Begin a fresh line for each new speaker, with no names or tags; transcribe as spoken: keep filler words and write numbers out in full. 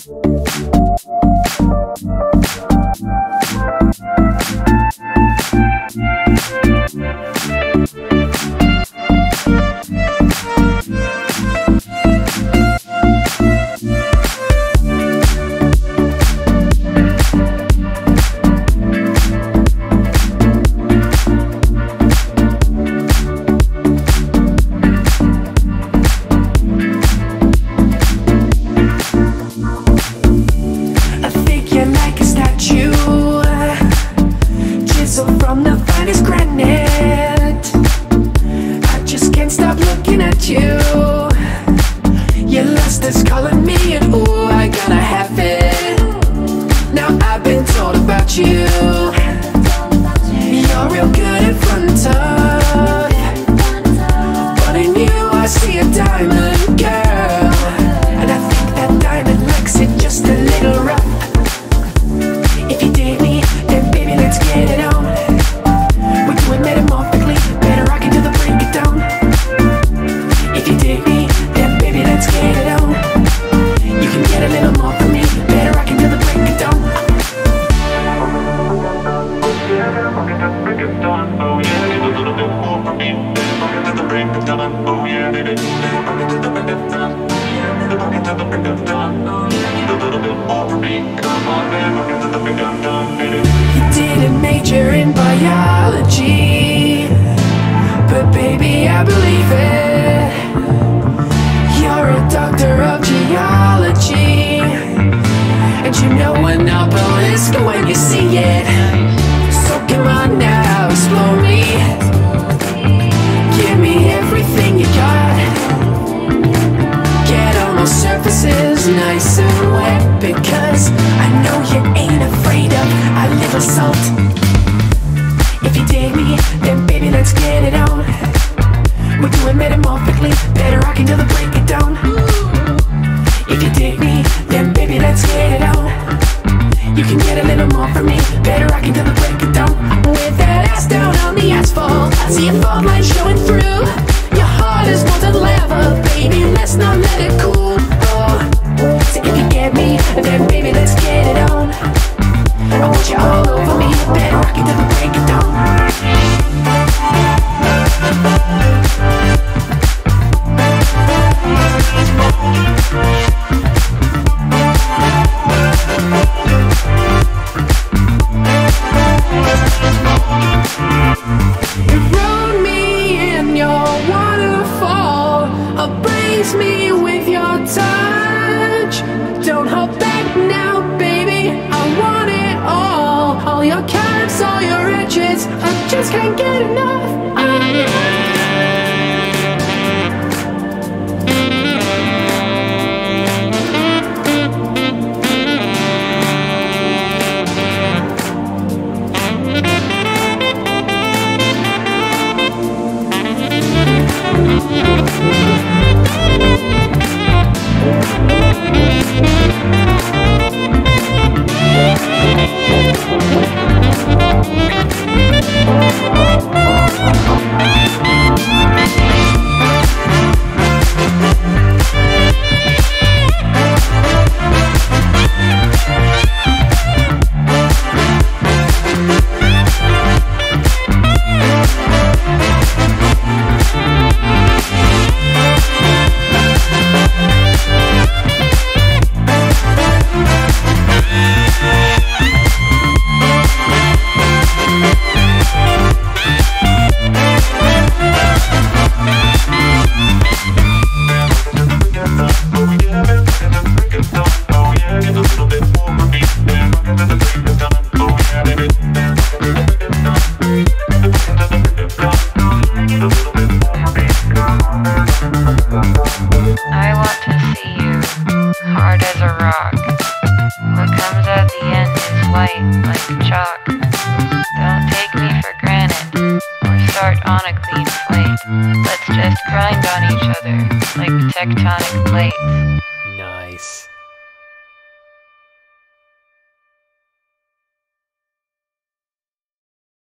Chiseled from the finest granite. I just can't stop looking at you. Your lust is calling me, and ooh, I gotta have it. Now I've been told about you. You're real good at frontin, but in you I see a diamond girl, and I think that diamond likes it just a little rough. If you dig me, then baby, let's get it on. We're doing metamorphically, better rock until the break it down. If you dig me, then baby, let's get it on. You can get a little more from me, better rock until the break it down.
Break it down, oh yeah, need a little bit more from me. Rock until the break it down, oh yeah, need it. Rock until the break it down, rock until the break it down, oh yeah, need a little bit more from me. Come on, man, rock until the break it down, need it.
You didn't major in biology, but baby, I believe it. You're a doctor of geology, and you know an obelisk when you see it. So come on now, explore me. Give me everything you got. Get on those surfaces nice and wet, because I know you ain't afraid of a little salt. If you dig me, then baby, let's get it on. We're doing metamorphically, better rock until the break it down. If you dig me, then baby, let's get it on. You can get a little more from me, better rock until the break it down. With that ass down on the asphalt, I see a fault line showing through. Your heart is molten lava, baby, let's not let it cool. Oh, so if you get me, then baby, let's get it on. I want you all over me, better rock until the break it down. Erode me in your waterfall, ablaze me with your touch. Don't hold back now, baby, I want it all. All your curves, all your edges, I just can't get enough.
I want to see you, hard as a rock. What comes at the end is white like chalk. Don't take me for granted, or start on a clean slate. Let's just grind on each other like tectonic plates.
Nice.